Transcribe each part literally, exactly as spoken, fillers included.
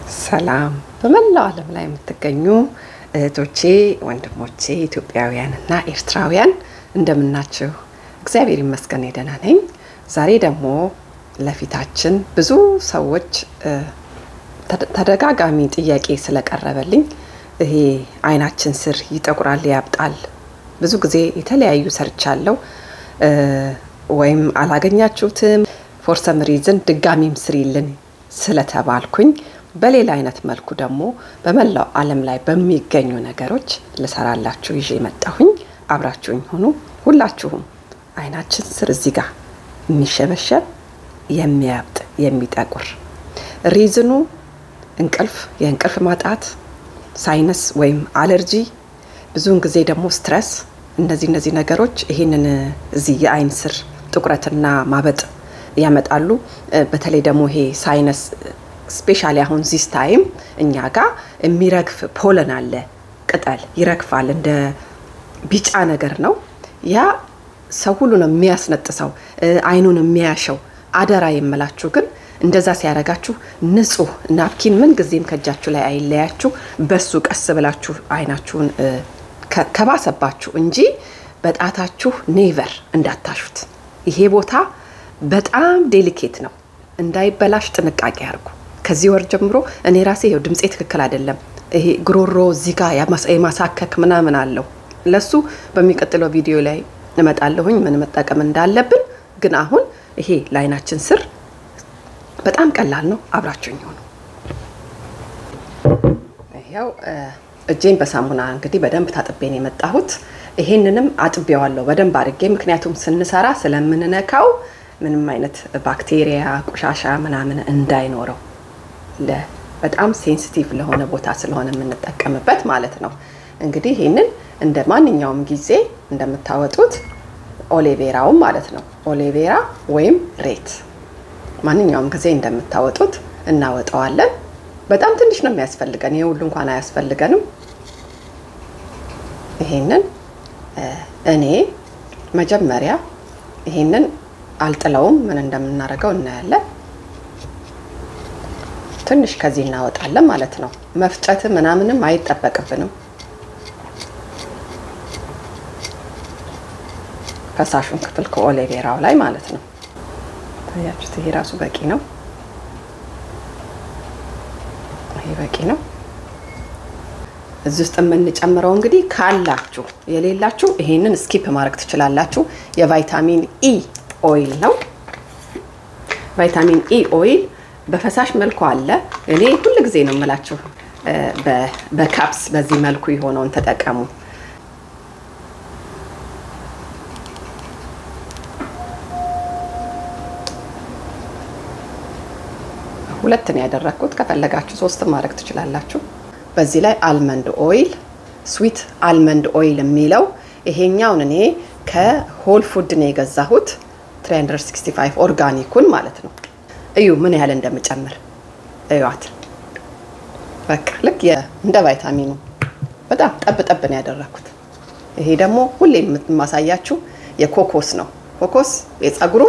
ሰላም በመላው ዓለም ላይ የምትገኙ እህቶቼ ወንድሞቼ ኢትዮጵያውያንና ኤርትራውያን እንደምናችሁ እግዚአብሔር ይመስገን ደህና ነኝ። ዛሬ ደግሞ ለፊታችን ብዙ ሰዎች ተደጋጋሚ ጥያቄ ስለቀረበልኝ ይሄ አይናችን ስር ይጠቁራል ያብጣል ብዙ ጊዜ የተለያዩ ሰርቻለሁ ወይም አላገኛችሁትም for some reason ድጋሚም ስሪልን ስለተባልኩኝ በሌላ አይነት መልኩ ደግሞ በመላው ዓለም ላይ በሚገኙ ነገሮች ለሰራላችሁ ይዤ መጣሁኝ። አብራችሁኝ ሆኑ። ሁላችሁም አይናችን ስር እዚህ ጋር የሚሸበሸብ የሚያብጥ የሚጠቁር ሪዝኑ እንቅልፍ የእንቅልፍ ማጣት ሳይነስ ወይም አለርጂ ብዙውን ጊዜ ደግሞ ስትረስ እነዚህ እነዚህ ነገሮች ይሄንን እዚህ የአይን ስር ጥቁረትና ማበጥ ያመጣሉ። በተለይ ደግሞ ይሄ ሳይነስ ስፔሻሊ አሁን ዚስ ታይም እኛ ጋር የሚረግፍ ፖለን አለ ቅጠል ይረግፋል እንደ ቢጫ ነገር ነው ያ ሰው ሁሉ ነው የሚያስነጥሰው አይኑን የሚያሸው አደራ የምላችሁ ግን እንደዛ ሲያረጋችሁ ንጹህ ናፕኪን ምን ጊዜም ከጃችሁ ላይ አይለያችሁ በሱ ቀስ ብላችሁ አይናችሁን ከባሰባችሁ እንጂ በጣታችሁ ኔቨር እንዳታሹት ይሄ ቦታ በጣም ዴሊኬት ነው እንዳይበላሽ ጥንቃቄ አድርጉ። ከዚህ ወር ጀምሮ እኔ ራሴ ይሄው ድምጼ ትክክል አይደለም ይሄ ግሮሮ እዚህ ጋር ያማሳከክ ምናምን አለው ለሱ በሚቀጥለው ቪዲዮ ላይ እመጣለሁኝ ምን መጠቀም እንዳለብን ግን አሁን ይሄ ላይናችን ስር በጣም ቀላል ነው አብራችሁኝ ሆኑ። ይሄው እጄን በሳሙና እንግዲህ በደንብ ታጥቤን የመጣሁት ይሄንንም አጥቤዋለሁ በደንብ አድርጌ ምክንያቱም ስንሰራ ስለምንነካው ምንም አይነት ባክቴሪያ ቆሻሻ ምናምን እንዳይኖረው ለበጣም ሴንሲቲቭ ለሆነ ቦታ ስለሆነ የምንጠቀምበት ማለት ነው። እንግዲህ ይሄንን እንደ ማንኛውም ጊዜ እንደምታወጡት ኦሊቬራው ማለት ነው ኦሊቬራ ወይም ሬት ማንኛውም ጊዜ እንደምታወጡት እናወጣዋለን። በጣም ትንሽ ነው የሚያስፈልገን ይሄ ሁሉ እንኳን አያስፈልገንም። ይሄንን እኔ መጀመሪያ ይሄንን አልጥለውም ምን እንደምናረጋው እናያለን። ትንሽ ከዚህ እናወጣለን ማለት ነው መፍጨት ምናምንም አይጠበቅብንም ፈሳሹን ክፍል ከኦሊቬራው ላይ ማለት ነው። ታያችሁት ይሄ ራሱ በቂ ነው ይሄ በቂ ነው። እዚህ ውስጥ የምንጨምረው እንግዲህ ካላችሁ የሌላችሁ ይሄንን ስኪፕ ማድረግ ትችላላችሁ የቫይታሚን ኢ ኦይል ነው። ቫይታሚን ኢ ኦይል በፈሳሽ መልኩ አለ እኔ ሁሉ ጊዜ ነው የምላችሁ በካፕስ በዚህ መልኩ ይሆነውን ተጠቀሙ። ሁለት ነው ያደረኩት ከፈለጋችሁ ሶስት ማድረግ ትችላላችሁ። በዚህ ላይ አልመንድ ኦይል ስዊት አልመንድ ኦይል የሚለው ይሄኛውን እኔ ከሆል ፉድ ነው የገዛሁት three sixty-five ኦርጋኒኩን ማለት ነው። እዩ ምን ያህል እንደምጨምር እዩት በቃ ልክ እንደ ቫይታሚኑ በጣም ጠብ ጠብ ነው ያደረኩት። ይሄ ደግሞ ሁሌ የማሳያችሁ የኮኮስ ነው ኮኮስ የፀጉሩ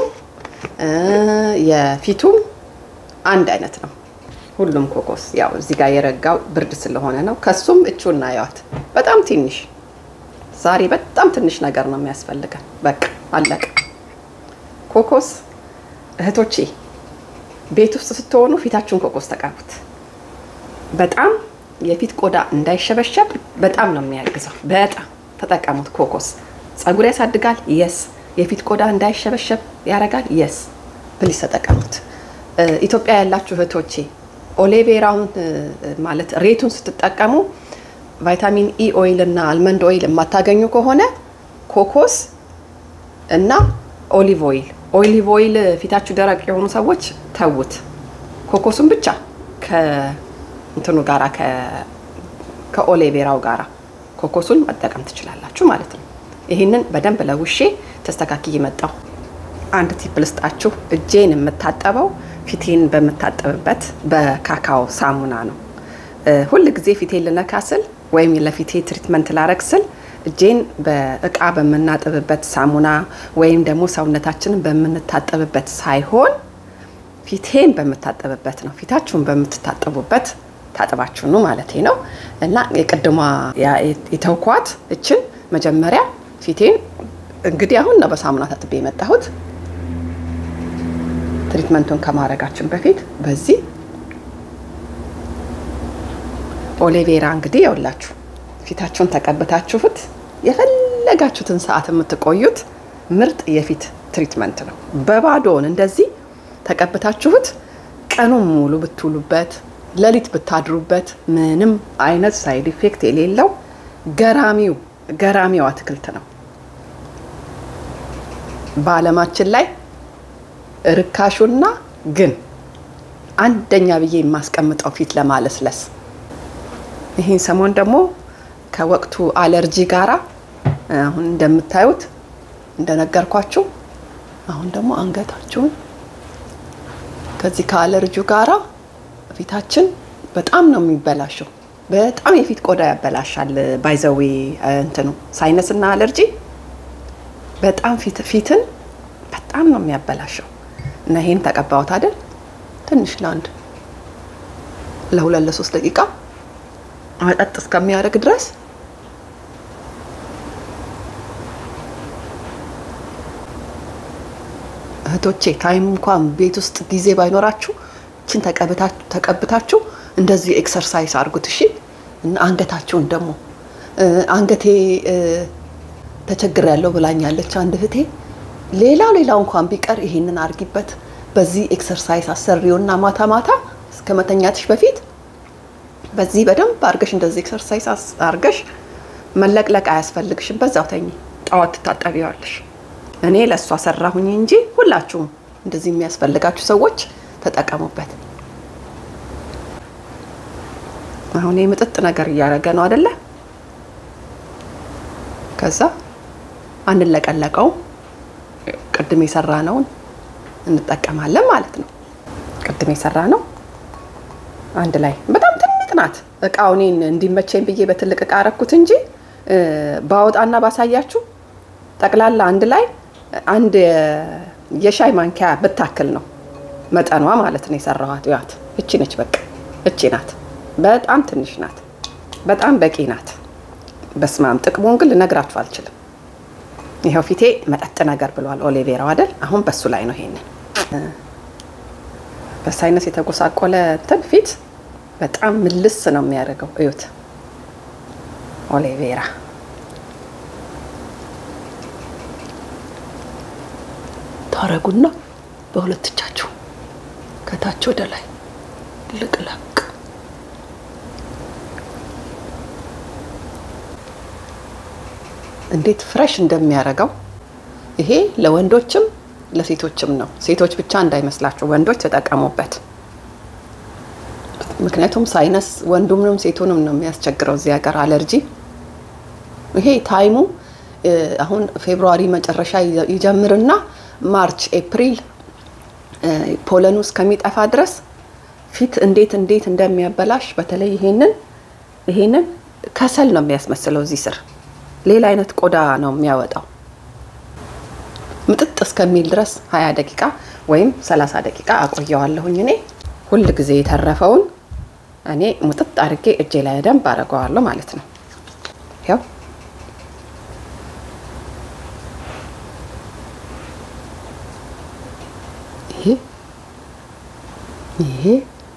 የፊቱም አንድ አይነት ነው ሁሉም ኮኮስ ያው እዚህ ጋር የረጋው ብርድ ስለሆነ ነው። ከሱም እቹና ያዋት በጣም ትንሽ ዛሬ በጣም ትንሽ ነገር ነው የሚያስፈልገን በቃ አለቀ። ኮኮስ እህቶቼ ቤት ውስጥ ስትሆኑ ፊታችሁን ኮኮስ ተቀቡት በጣም የፊት ቆዳ እንዳይሸበሸብ በጣም ነው የሚያግዘው በጣም ተጠቀሙት። ኮኮስ ፀጉር ያሳድጋል yes የፊት ቆዳ እንዳይሸበሸብ ያረጋል yes ፕሊስ ተጠቀሙት። ኢትዮጵያ ያላችሁ እህቶቼ ኦሊቬራውን ማለት ሬቱን ስትጠቀሙ ቫይታሚን ኢ ኦይል እና አልመንድ ኦይል የማታገኙ ከሆነ ኮኮስ እና ኦሊቭ ኦይል ኦሊቭ ኦይል ፊታችሁ ደረቅ የሆኑ ሰዎች ተውት ኮኮሱን ብቻ ከ እንትኑ ጋራ ከ ከኦሊቬራው ጋራ ኮኮሱን መጠቀም ትችላላችሁ ማለት ነው። ይሄንን በደንብ ለውሼ ተስተካክዬ መጣሁ። አንድ ቲፕ ልስጣችሁ እጄን የምታጠበው ፊቴን በመታጠብበት በካካኦ ሳሙና ነው። ሁሉ ጊዜ ፊቴን ለነካስል ወይም ለፊቴ ትሪትመንት ላረክስል እጄን በእቃ በመናጠብበት ሳሙና ወይም ደግሞ ሰውነታችንን በመንታጠብበት ሳይሆን ፊቴን በመታጠብበት ነው። ፊታችሁን በመትታጠቡበት ታጥባችሁ ነው ማለት ነው እና የቀደማ የተውኳት እችን መጀመሪያ ፊቴን እንግዲህ አሁን ነው በሳሙና ታጥቤ የመጣሁት ትሪትመንቱን ከማረጋችን በፊት በዚህ ኦሊቬራ እንግዲህ ያውላችሁ ፊታችሁን ተቀብታችሁት የፈለጋችሁትን ሰዓት የምትቆዩት ምርጥ የፊት ትሪትመንት ነው በባዶን እንደዚህ ተቀብታችሁት ቀኑን ሙሉ ብትውሉበት ለሊት ብታድሩበት ምንም አይነት ሳይድ ኢፌክት የሌለው ገራሚው ገራሚው አትክልት ነው በአለማችን ላይ ርካሹና ግን አንደኛ ብዬ የማስቀምጠው ፊት ለማለስለስ ይሄን ሰሞን ደግሞ ከወቅቱ አለርጂ ጋራ አሁን እንደምታዩት እንደነገርኳችሁ አሁን ደግሞ አንገታችሁን ከዚህ ከአለርጂው ጋራ ፊታችን በጣም ነው የሚበላሸው በጣም የፊት ቆዳ ያበላሻል ባይዘዌ እንትኑ ሳይነስና አለርጂ በጣም ፊት ፊትን በጣም ነው የሚያበላሸው እና ይሄን ተቀባውት አይደል ትንሽ ላንድ ለሁለት ለሶስት ደቂቃ አጠጥ እስከሚያደርግ ድረስ እህቶቼ ታይም እንኳን ቤት ውስጥ ጊዜ ባይኖራችሁ እቺን ተቀብታችሁ ተቀብታችሁ እንደዚህ ኤክሰርሳይዝ አድርጉት እሺ እና አንገታችሁን ደግሞ አንገቴ ተቸግር ያለው ብላኛለች አንድ እህቴ ሌላ ሌላው እንኳን ቢቀር ይሄንን አርጊበት በዚህ ኤክሰርሳይዝ አሰሪውና ማታ ማታ እስከመተኛትሽ በፊት በዚህ በደንብ አርገሽ እንደዚህ ኤክሰርሳይዝ አርገሽ መለቅለቅ አያስፈልግሽም በዛው ተኝ ጣዋት ታጣቢያለሽ እኔ ለሷ ሰራሁኝ እንጂ ሁላችሁም እንደዚህ የሚያስፈልጋችሁ ሰዎች ተጠቀሙበት አሁን የምጥጥ ነገር ያረጋ ነው አይደለ ከዛ አንለቀለቀው ቅድም የሰራነው እንጠቀማለን ማለት ነው ቅድም የሰራነው አንድ ላይ በጣም ትንሽ ናት እቃው እኔን እንዲመቸኝ ብዬ በትልቅ እቃ አረኩት እንጂ ባወጣና ባሳያችሁ ጠቅላላ አንድ ላይ አንድ የሻይ ማንኪያ በታክል ነው መጠኗ ማለት ነው የሰራኋት ያት እቺ ነች በቃ እቺ ናት በጣም ትንሽ ናት በጣም በቂ ናት በስማም ጥቅሙን ግን ልነግራችሁ አልችልም ይሄው ፊቴ መጠጥ ነገር ብሏል ኦሊቬራው አይደል አሁን በሱ ላይ ነው ይሄንን በሳይነስ የተጎሳቆለ ተንፊት በጣም ምልስ ነው የሚያደርገው እዩት ኦሊቬራ ታረጉና በሁለት እጃችሁ ከታች ወደ ላይ ልቅለቅ እንዴት ፍሬሽ እንደሚያረጋው ይሄ ለወንዶችም ለሴቶችም ነው ሴቶች ብቻ እንዳይመስላችሁ ወንዶች ተጠቀሙበት ምክንያቱም ሳይነስ ወንዱምንም ሴቱንም ነው የሚያስቸግረው እዚህ ሀገር አለርጂ ይሄ ታይሙ አሁን ፌብሩዋሪ መጨረሻ ይጀምርና ማርች ኤፕሪል ፖለኑ እስከሚጠፋ ድረስ ፊት እንዴት እንዴት እንደሚያበላሽ በተለይ ይሄንን ይሄንን ከሰል ነው የሚያስመስለው እዚህ ስር ሌላ አይነት ቆዳ ነው የሚያወጣው ምጥጥ እስከሚል ድረስ ሃያ ደቂቃ ወይም ሰላሳ ደቂቃ አቆየዋለሁኝ እኔ ሁሉ ጊዜ የተረፈውን እኔ ምጥጥ አድርጌ እጄ ላይ ደንብ አረጋዋለሁ ማለት ነው ያው ይሄ ይሄ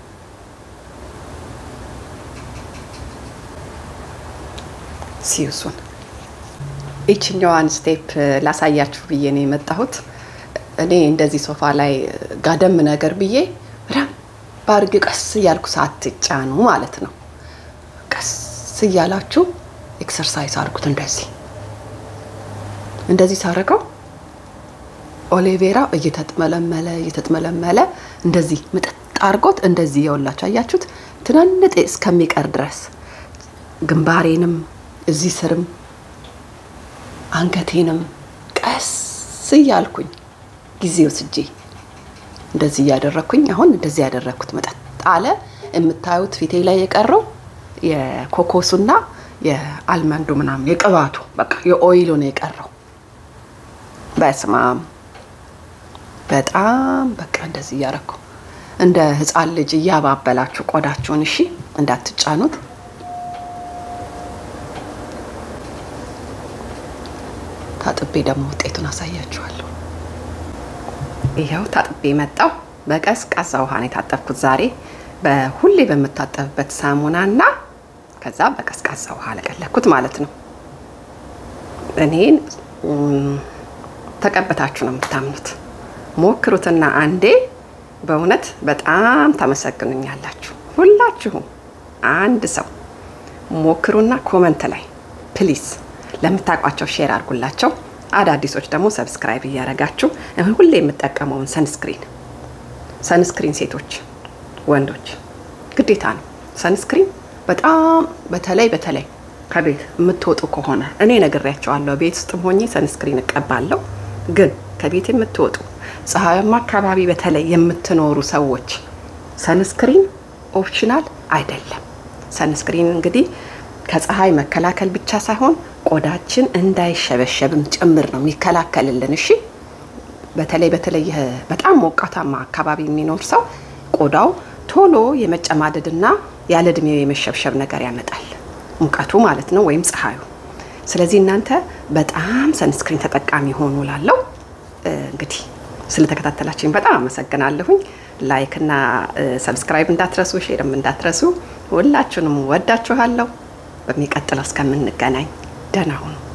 ሲዩሱን እቺኛዋን ስቴፕ ላሳያችሁ ብዬ ነው የመጣሁት እኔ እንደዚህ ሶፋ ላይ ጋደም ነገር ብዬ በጣም ባርግ ቀስ ያልኩ ሳትጫኑ ማለት ነው ቀስ ያላችሁ ኤክሰርሳይዝ አድርጉት እንደዚህ እንደዚህ ሳረጋው ኦሊቬራ እየተጥመለመለ እየተጥመለመለ እንደዚህ ምጥጥ አርጎት እንደዚህ ያውላችሁ አያችሁት ትናንጥ እስከሚቀር ድረስ ግንባሬንም እዚህ ስርም አንገቴንም ቀስ ያልኩኝ ጊዜው ስጂ እንደዚህ ያደረኩኝ አሁን እንደዚህ ያደረኩት መጣ አለ የምታዩት ፊቴ ላይ የቀረው የኮኮሱና የአልመንዱ ምናምን የቅባቱ በቃ የኦይሉ ነው የቀረው በስማም በጣም በቃ እንደዚህ ያረኩ እንደ ህፃን ልጅ ያባበላችሁ ቆዳችሁን እሺ እንዳትጫኑት። ታጥቤ ደግሞ ውጤቱን አሳያችኋለሁ። ይሄው ታጥቤ መጣው። በቀዝቃዛ ውሃ ነው የታጠብኩት ዛሬ በሁሌ በመታጠብበት ሳሙናና ከዛ በቀዝቃዛ ውሃ ለቀለኩት ማለት ነው። እኔን ተቀበታችሁ ነው የምታምኑት። ሞክሩትና አንዴ በእውነት በጣም ታመሰግኑኛላችሁ። ሁላችሁም አንድ ሰው ሞክሩና ኮሜንት ላይ ፕሊዝ ለምታቋቸው ሼር አድርጉላቸው። አዳዲሶች ደግሞ ሰብስክራይብ እያረጋችሁ ሁሌ የምጠቀመውን ሰንስክሪን ሰንስክሪን ሴቶች ወንዶች ግዴታ ነው ሰንስክሪን። በጣም በተለይ በተለይ ከቤት የምትወጡ ከሆነ እኔ ነግሬያቸዋለሁ። ቤት ውስጥም ሆኜ ሰንስክሪን እቀባለሁ። ግን ከቤት የምትወጡ ፀሐያማ አካባቢ በተለይ የምትኖሩ ሰዎች ሰንስክሪን ኦፕሽናል አይደለም። ሰንስክሪን እንግዲህ ከፀሐይ መከላከል ብቻ ሳይሆን ቆዳችን እንዳይሸበሸብም ጭምር ነው የሚከላከልልን። እሺ በተለይ በተለይ በጣም ሞቃታማ አካባቢ የሚኖር ሰው ቆዳው ቶሎ የመጨማደድና ያለ እድሜው የመሸብሸብ ነገር ያመጣል፣ ሙቀቱ ማለት ነው ወይም ፀሐዩ። ስለዚህ እናንተ በጣም ሰንስክሪን ተጠቃሚ ሆኑ ላለው እንግዲህ ስለተከታተላችሁኝ በጣም አመሰግናለሁኝ። ላይክ እና ሰብስክራይብ እንዳትረሱ፣ ሼርም እንዳትረሱ። ሁላችሁንም ወዳችኋለሁ። በሚቀጥለው እስከምንገናኝ ደህና ሁኑ።